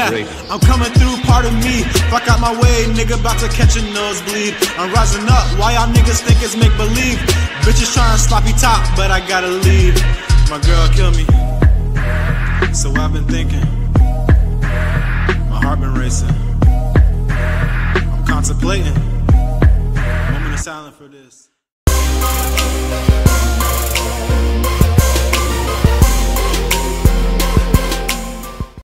I'm coming through, pardon me. Fuck out my way, nigga, about to catch a nosebleed. I'm rising up, why y'all niggas think it's make-believe? Bitches trying to sloppy top, but I gotta leave. My girl killed me, so I've been thinking. My heart been racing. I'm contemplating. Moment of silence for this.